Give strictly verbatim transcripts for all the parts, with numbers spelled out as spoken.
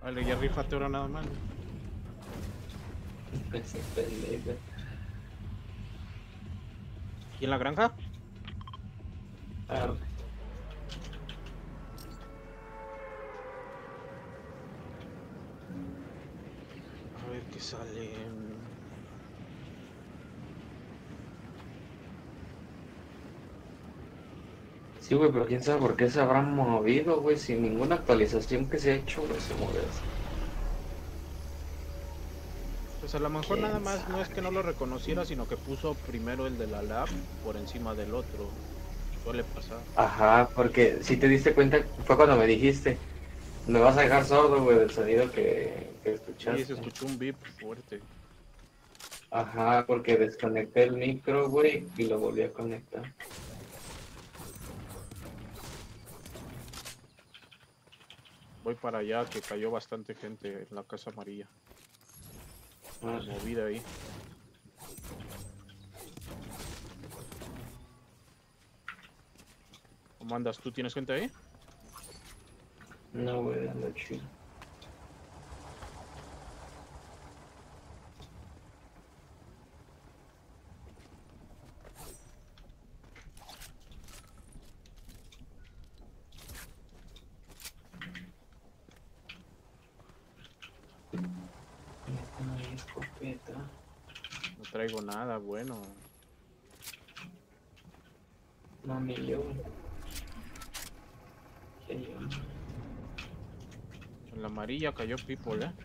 Vale, ya rífate ahora nada más. Ese pendejo. ¿Y en la granja? Ah, A ver qué sale. sí, güey, pero quién sabe por qué se habrán movido, güey, sin ninguna actualización que se ha hecho, güey, se mueve así. Pues a lo mejor nada ¿Quién más no es que no sabe? lo reconociera, sino que puso primero el de la lab por encima del otro. Suele pasar. Ajá, porque si te diste cuenta, fue cuando me dijiste, me vas a dejar sordo, güey, del sonido que, que Sí, se escuchaste. escuchó un beep fuerte. Ajá, porque desconecté el micro, güey, y lo volví a conectar. Voy para allá, que cayó bastante gente en la casa amarilla. Ah, Me moví de ahí. ¿Cómo andas? ¿Tú tienes gente ahí? no, güey, ando chido. Ay, escopeta. No traigo nada, bueno. No, ni yo, güey. ¿Qué yo? En la amarilla cayó people, ¿eh?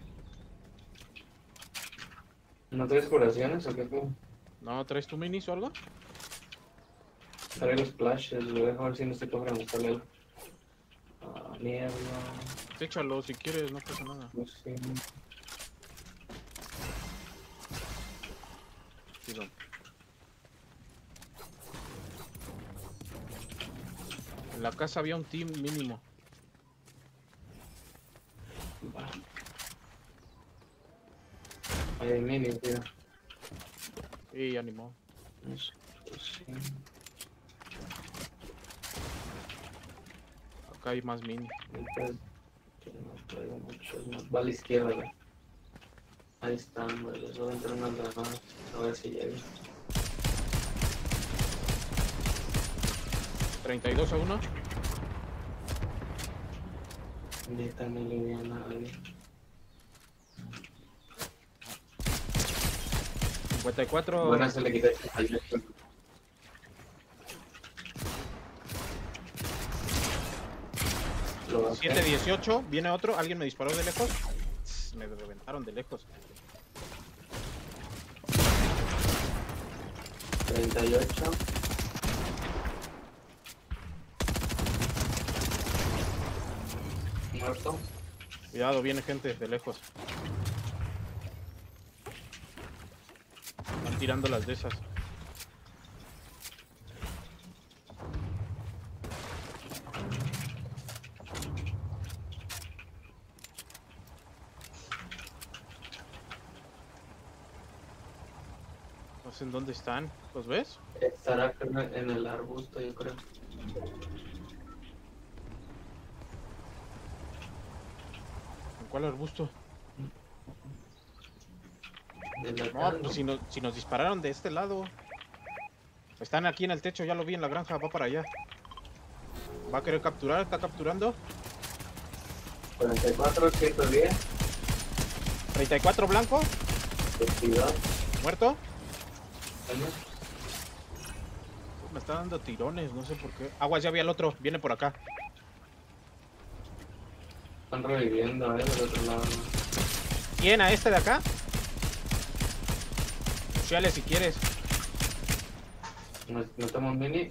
¿No traes curaciones o qué, güey? ¿No traes tu minis o algo? Traigo splashes, güey, a ver si no se cobran usarle el... Ah, mierda. Échalo si quieres, no pasa nada. No sé. Chido. En la casa había un team mínimo. Va. Ahí hay mini, tío. Y animó. Eso, pues sí. Acá hay más mini. Entonces, no traigo muchos más. Va a la izquierda, güey. Ahí están, güey. Les voy a entrar unas granadas. A ver si llega. treinta y dos a uno. Neta, no le vi a nadie. cincuenta y cuatro. Bueno, se le quita el siete dieciocho. Viene otro. Alguien me disparó de lejos. Me reventaron de lejos. treinta y ocho. Muerto. Cuidado, viene gente de lejos. Están tirando las de esas. No sé en dónde están. ¿Los ves? Estará en el arbusto, yo creo. ¿En cuál arbusto? En la No, cara, pues ¿no? si, no, si nos dispararon de este lado. Están aquí en el techo, ya lo vi en la granja, va para allá. Va a querer capturar, está capturando. cuarenta y cuatro, ciento diez. treinta y cuatro blanco, veintidós. muerto. ¿Años? Me está dando tirones, no sé por qué. Aguas, ya vi al otro, viene por acá. Están reviviendo, eh, del otro lado. ¿Quién? ¿A este de acá? Puchale si quieres. No, no estamos mini.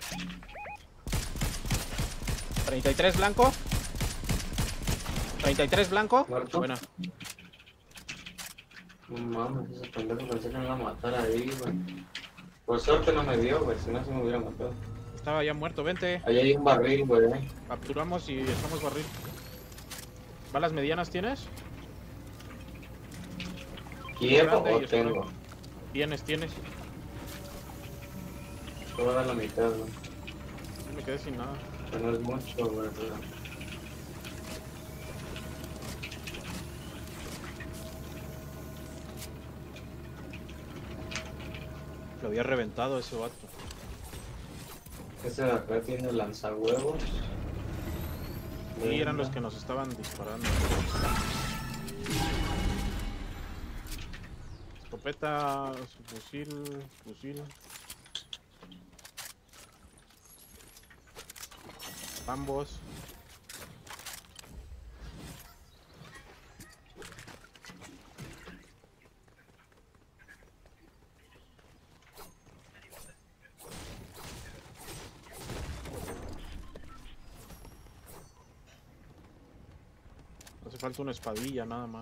treinta y tres blanco. treinta y tres blanco. Muerto. Buena. No mames, ese pendejo pensé que me iba a matar ahí, güey. Por suerte no me dio, güey, si no se me hubiera matado. Estaba ya muerto, vente. Ahí hay un barril, güey. Eh. Capturamos y echamos barril. ¿Balas medianas tienes? ¿Quiero Grande o y spray. tengo? Tienes, tienes. Te voy a dar la mitad, güey. Yo me quedé sin nada. Que no es mucho, güey, pero... Lo había reventado ese vato. Ese de acá tiene lanzahuevos. Sí, eran los que nos estaban disparando. Escopeta, su fusil, fusil. Ambos. Hace falta una espadilla nada más.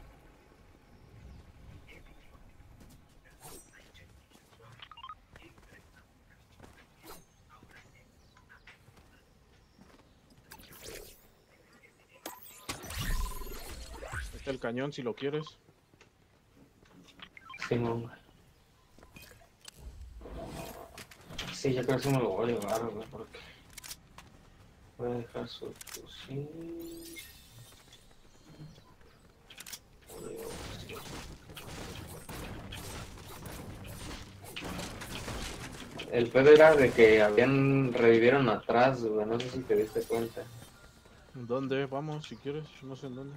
Este el cañón si lo quieres. Sí, no. Sí, yo creo que sí me lo voy a llevar, güey, porque voy a dejar su fusil. El pedo era de que habían revivieron atrás, güey, no sé si te diste cuenta. ¿Dónde? Vamos, si quieres, no sé en dónde.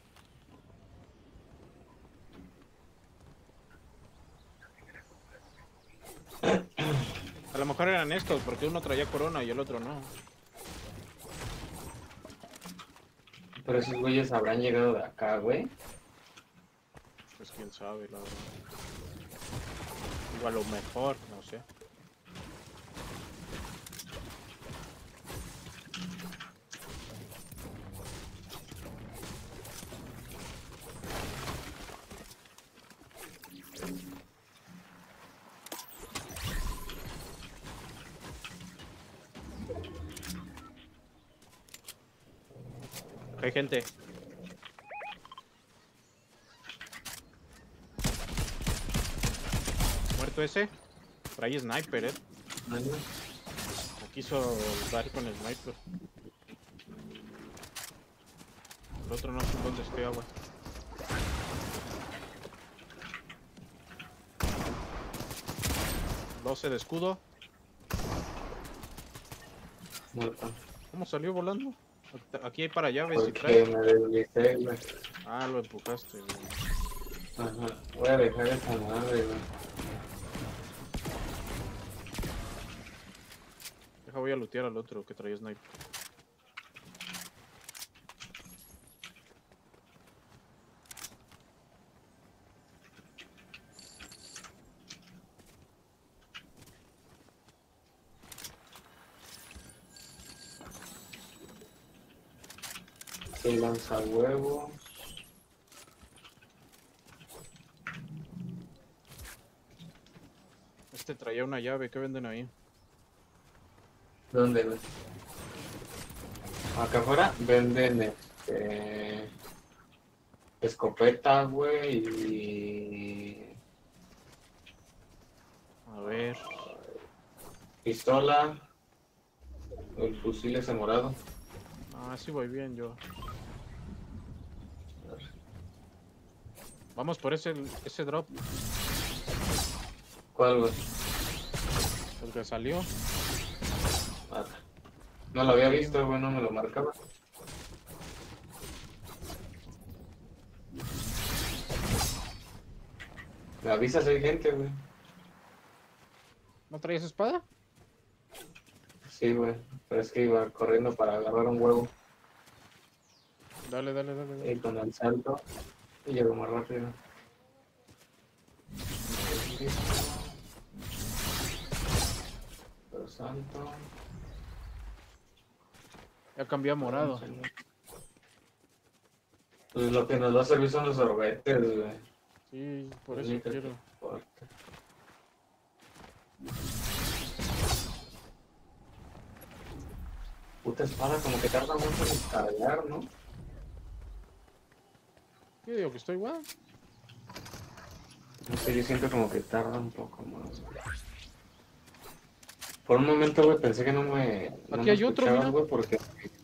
A lo mejor eran estos, porque uno traía corona y el otro no. Pero esos güeyes habrán llegado de acá, güey. Pues quién sabe, la verdad. O a lo mejor, no sé. Hay gente. Muerto ese. Por ahí sniper, eh. Aquí quiso dar con el sniper. El otro no sé dónde esté, agua. doce de escudo. Muerto. ¿Cómo salió volando? Aquí hay para llaves si Porque trae. me deslicé, güey. Ah, lo empujaste, güey. Ajá. Voy a dejar esa madre, güey. Deja, voy a lootear al otro que traía sniper. El lanzahuevos. Este traía una llave, ¿qué venden ahí? ¿Dónde, güey? Acá afuera venden este escopetas, güey, y A ver. pistola, el fusil ese morado. Ah, sí voy bien yo. Vamos por ese, ese drop. ¿Cuál, güey? El que salió. Ah, no lo había visto, güey, no me lo marcaba. Me avisas si hay gente, güey. ¿No traías espada? Sí, güey, pero es que iba corriendo para agarrar un huevo. Dale, dale, dale, dale. Y con el salto, y llego más rápido. Pero salto. Ya cambié a morado. Pues lo que nos va a servir son los sorbetes, güey. Sí, por eso Permítete. quiero. Puta espada, como que tarda mucho en cargar, ¿no? Yo digo que estoy igual. No sé, yo siento como que tarda un poco más. Por un momento, güey, pensé que no me. No Aquí me hay otro, escuchabas, mira. güey, porque.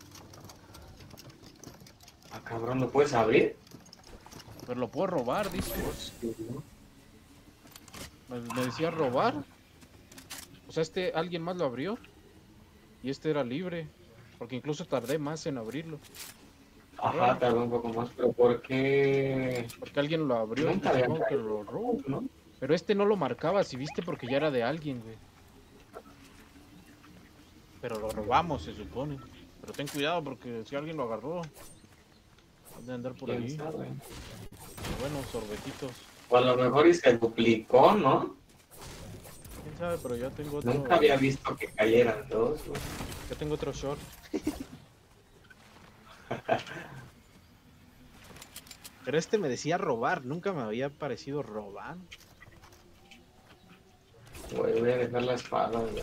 Ah, cabrón, ¿lo puedes abrir? Pero lo puedo robar, dice. Sí, ¿no? Me, me decía robar. O sea, este, alguien más lo abrió. Y este era libre. Porque incluso tardé más en abrirlo. Ajá, tardó un poco más, pero ¿por qué? Porque alguien lo abrió y Nunca había supongo que caído, lo robó. ¿no? Pero este no lo marcaba, si viste, porque ya era de alguien, güey. Pero lo robamos, se supone. Pero ten cuidado porque si alguien lo agarró, ha de andar por ¿Quién ahí. sabe? Bueno, sorbetitos. O a lo mejor y se duplicó, ¿no? Quién sabe, pero ya tengo otro. Nunca había visto que cayeran dos, güey. Ya tengo otro short. Pero este me decía robar, nunca me había parecido robar. Güey, voy a dejar la espada, güey.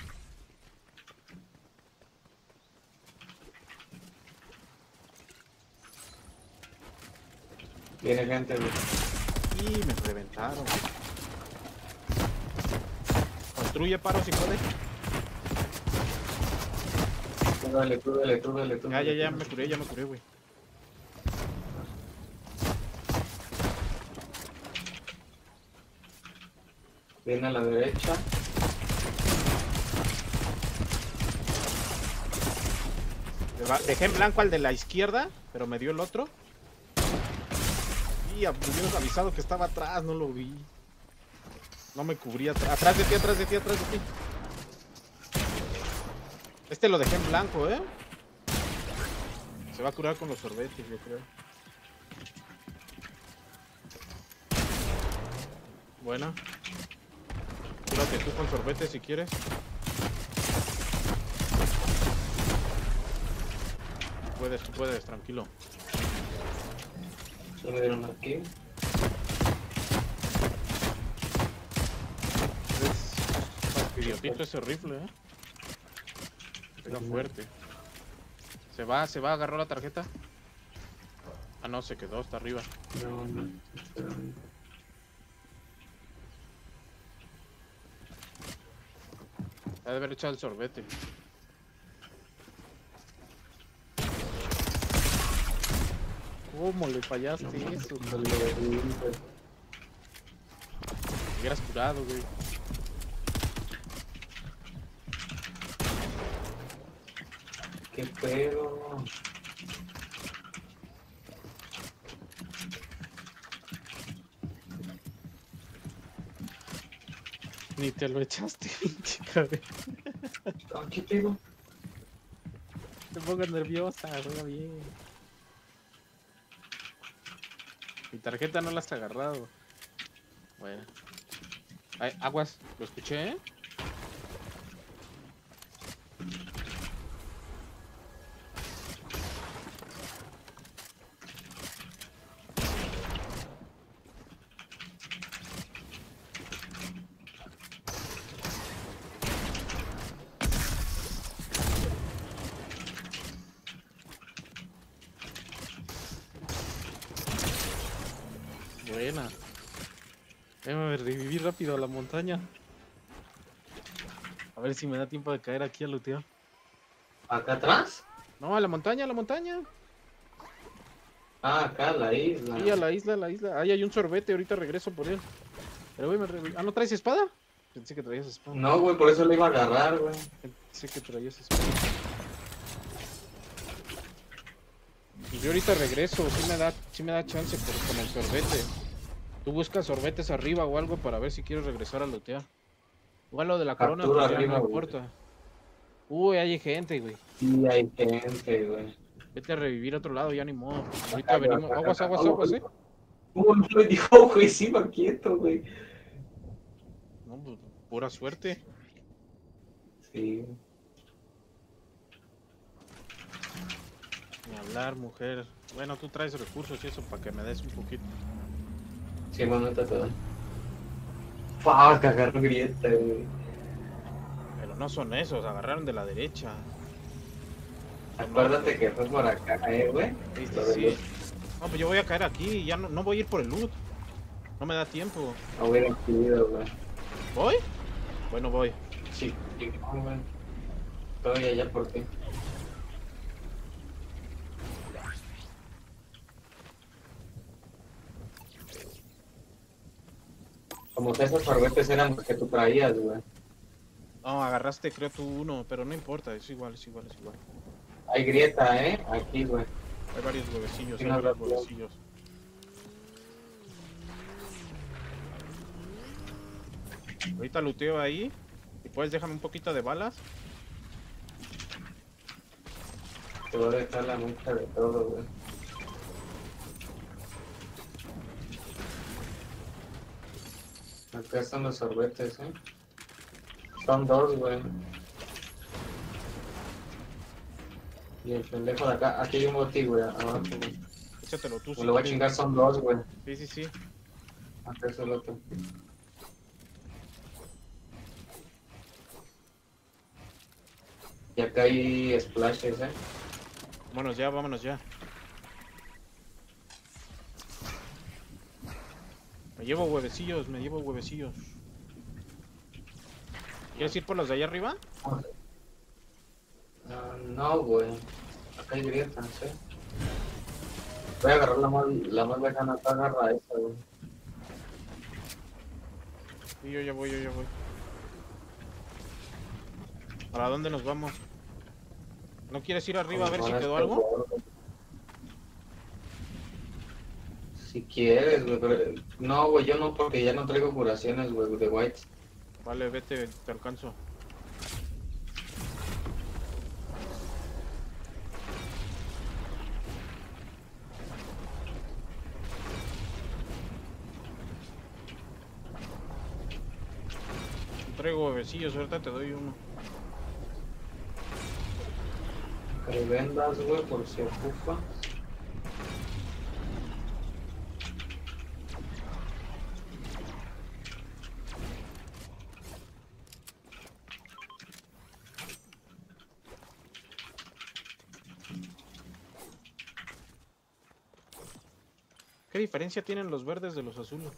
Viene gente, güey. Y me reventaron. Construye paro si puede. Tú dale, tú dale, tú dale, tú Ya, dale. ya, ya tú me dale. curé, ya me curé, güey. Viene a la derecha. Le va- Dejé en blanco al de la izquierda, pero me dio el otro. Y me hubieras avisado que estaba atrás, no lo vi. No me cubría. At- Atrás de ti, atrás de ti, atrás de ti. Este lo dejé en blanco, ¿eh? Se va a curar con los sorbetes, yo creo. Buena. Cúrate tú con sorbetes si quieres. Puedes, tú puedes, tranquilo. Se me dieron aquí. Es fastidiosito ese rifle, ¿eh? Pega fuerte. Se va, se va, agarró la tarjeta. Ah, no, se quedó, está arriba. No, no. Espera. Ha de haber echado el sorbete. ¿Cómo le fallaste No, eso? no, no, no, no. Me hubieras curado, güey. ¿Qué pedo? Ni te lo echaste, pinche cabrón. Ah, ¿qué pedo? Te pongas nerviosa, juega bien. Mi tarjeta no la has agarrado. Bueno. Ay, aguas, lo escuché, ¿eh? Buena. Déjame revivir rápido a la montaña. A ver si me da tiempo de caer aquí a lootear. ¿Acá atrás? No, a la montaña, a la montaña. Ah, acá, la isla. Sí, a la isla, a la isla. Ahí hay un sorbete, ahorita regreso por él. Pero güey, me revi- Ah, ¿no traes espada? Pensé que traías espada. No, güey, por eso le iba a agarrar, güey. Pensé que traías espada. Y yo ahorita regreso, sí me da, sí me da chance por, con el sorbete. Tú buscas sorbetes arriba o algo para ver si quieres regresar a lootear. Igual lo de la corona, Captura pues ya arriba, no güey. importa. Uy, hay gente, güey. Sí, hay gente, güey. Vete a revivir a otro lado, ya ni modo. Ahorita Acá, venimos. acá, Aguas, acá. aguas, Oh, aguas, eh. oh, no me dijo, güey, sí, va quieto, güey. No, pues, pura suerte. Sí. Ni hablar, mujer. Bueno, tú traes recursos y eso para que me des un poquito. Sí, bueno, te doy. Fuck, agarró grieta, güey. Pero no son esos, agarraron de la derecha. Acuérdate que fue por acá, eh, güey. Sí, sí, Lo de sí. los- No, pues yo voy a caer aquí y ya no, no voy a ir por el loot. No me da tiempo. No hubiera sido, güey. ¿Voy? Bueno, voy. Sí, sí, no, güey. Estoy allá por ti. Como que esos sorbetes eran los que tú traías, güey. No, agarraste creo tú uno, pero no importa, es igual, es igual, es igual. Hay grieta, ¿eh? Aquí, güey. Hay varios huevecillos, Sí, hay no, varios no, huevecillos. Ahorita luteo ahí. Y puedes déjame un poquito de balas. Te voy a dejar la mucha de todo, güey. Acá están los sorbetes, ¿eh? Son dos, güey. Y el pendejo de acá, aquí hay un boti, güey, abajo, güey. Échatelo tú. Me Si lo voy a quieres. chingar, son dos, güey. Sí, sí, sí. Acá es el otro. Y acá hay splashes, ¿eh? Vámonos ya, vámonos ya. Me llevo huevecillos, me llevo huevecillos. ¿Quieres ir por los de allá arriba? Uh, no, güey. Acá hay grietas, ¿eh? Voy a agarrar la más, la más lejana, acá agarra esa, güey. Sí, yo ya voy, yo ya voy. ¿Para dónde nos vamos? ¿No quieres ir arriba a ver si quedó algo? Si quieres, güey, pero... No, güey, yo no, porque ya no traigo curaciones, güey, de white. Vale, vete, te alcanzo. Traigo huevecillos, ahorita te doy uno. Que vendas, güey, por si ocupa. ¿Qué diferencia tienen los verdes de los azules?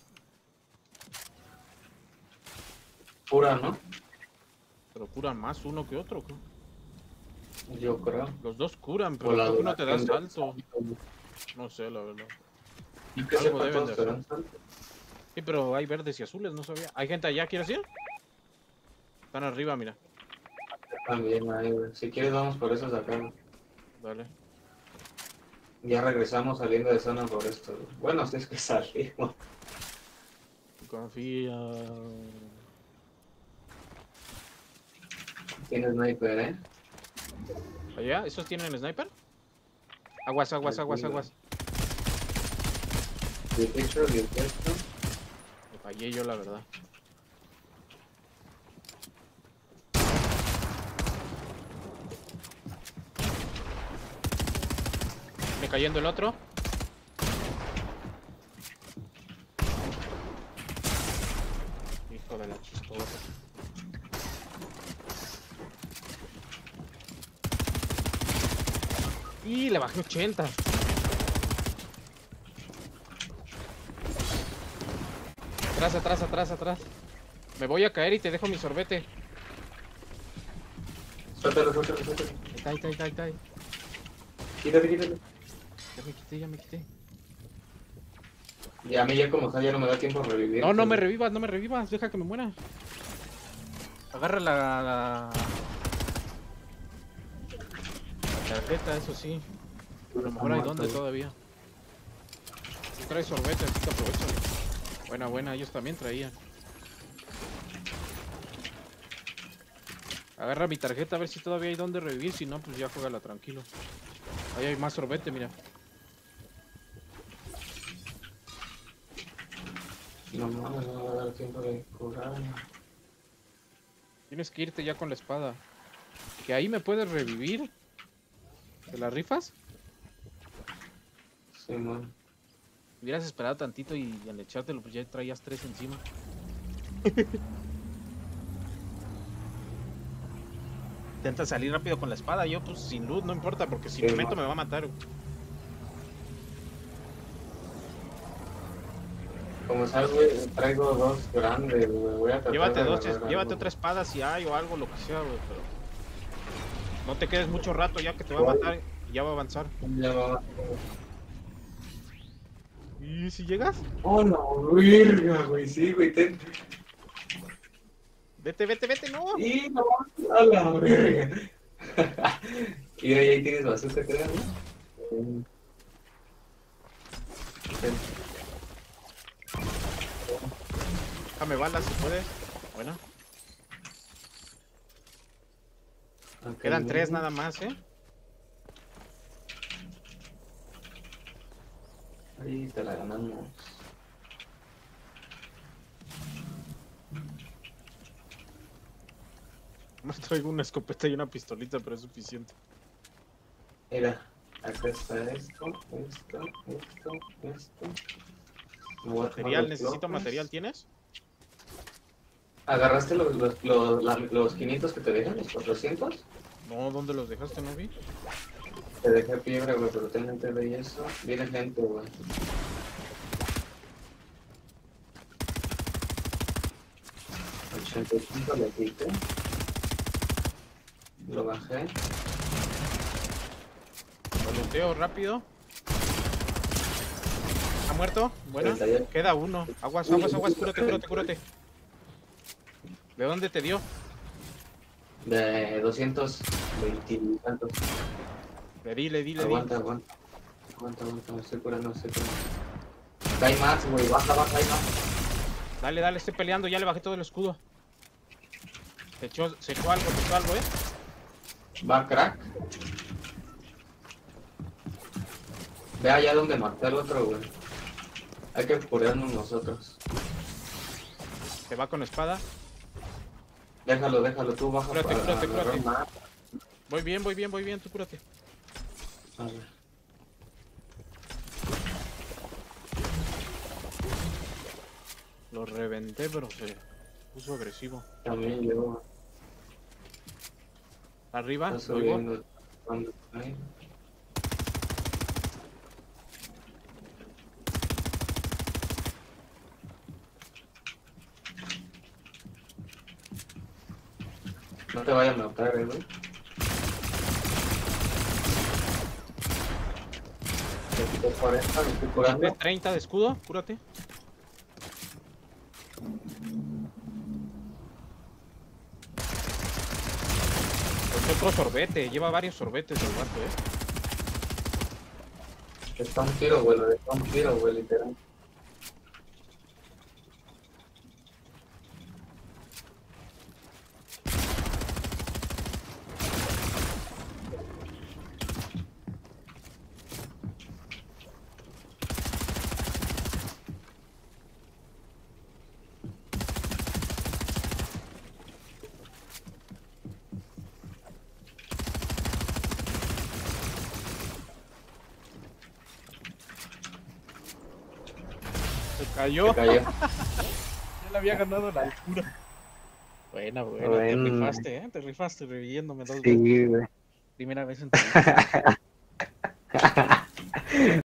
Pura, ¿no? Pero curan más uno que otro, ¿qué? Yo creo. Los dos curan, O pero la creo que uno te da duración de- salto. No sé, la verdad. Y que Algo sepa deben todos de te hacer. dan salto. Sí, pero hay verdes y azules, no sabía. ¿Hay gente allá, quieres ir? Están arriba, mira. También ahí, güey. Si quieres vamos por esos acá, güey. Dale. Ya regresamos saliendo de zona por esto, güey. Bueno, si es que salimos. Confía. Tienes sniper, ¿eh? ¿Allá? ¿Esos tienen sniper? Aguas, aguas, aguas, aguas. dieciocho, dieciocho. Me fallé yo, la verdad. Me cayendo el otro. Hijo de la chistosa. Y le bajé ochenta. Atrás, atrás, atrás, atrás. Me voy a caer y te dejo mi sorbete. Suéltalo, suéltalo, suéltalo. Ahí está, ahí está, ahí está, ahí está. Quítate, quítate. Ya me quité, ya me quité. Y a mí ya como está, ya no me da tiempo a revivir. No, no me revivas, no me revivas. Deja que me muera. Agarra la... La, la tarjeta, eso sí. A lo mejor hay donde todavía. Si trae sorbete, así que aprovecha. Buena, buena, ellos también traían. Agarra mi tarjeta a ver si todavía hay donde revivir. Si no, pues ya juégala tranquilo. Ahí hay más sorbete, mira. No mames, no me va a dar tiempo de curar. Tienes que irte ya con la espada. Que ahí me puedes revivir. ¿Te las rifas? Sí, man. Hubieras esperado tantito y al echártelo, pues ya traías tres encima. Intenta salir rápido con la espada. Yo, pues sin luz, no importa, porque si Sí, me meto no. me va a matar. Como sabes, güey, traigo dos grandes, güey. Voy a tratar Llévate de dos, agarrar llévate algo. otra espada si hay o algo, lo que sea, güey, pero no te quedes mucho rato ya que te va a matar y ya va a avanzar. Ya va. ¿Y si llegas? Oh, no, virga, güey, sí, güey, ten. Vete, vete, vete, no. Y no, a la verga. Y ahí, ahí tienes bazooka, creo, ¿no? Ten. Déjame balas si puedes. Bueno. Ok, Quedan tres güey. nada más, ¿eh? Ahí te la ganamos. No traigo una escopeta y una pistolita, pero es suficiente. Mira, acá está esto, esto, esto, esto. Me voy a tomar Material, los necesito bloques. material, ¿tienes? ¿Agarraste los, los, los, la- los quinientos que te dejan, los cuatrocientos? No, ¿dónde los dejaste? No vi. Te dejé piedra, güey, pero ten gente de eso. Viene gente, güey. ochenta y cinco le quité. Lo bajé. Lo looteo rápido. ¿Ha muerto? Bueno, treinta y ocho. queda uno. Aguas, aguas, aguas, cúrate, cúrate, cúrate. ¿De dónde te dio? De doscientos veinte y tantos. Le di, le di, le di. Aguanta, aguanta. Aguanta, aguanta, me estoy curando, me estoy curando. Acá hay más, güey. Baja, baja, hay más. Dale, dale, estoy peleando, ya le bajé todo el escudo. Se echó, se echó algo, se echó algo, ¿eh? Va, crack. Ve allá donde maté al otro, güey. Hay que curarnos nosotros. Se va con espada. Déjalo, déjalo, tú baja Cúrate, para cúrate, agarrar cúrate. más. Voy bien, voy bien, voy bien, tú cúrate. A ver. Lo reventé, pero se puso agresivo. También yo. Arriba, Está luego. subiendo. Cuando cae. No te vayas a matar, eh, güey. Te quité cuarenta, me estoy curando. treinta de escudo, cúrate. Pues otro sorbete, lleva varios sorbetes el vato, eh. Está un tiro, güey, lo está un tiro, güey, literal. Se cayó. Se cayó. Ya le había ganado la altura. Buena, buena, Bueno. te rifaste, eh. Te rifaste reviviéndome dos Sí, veces. güey. Primera vez en tu vida.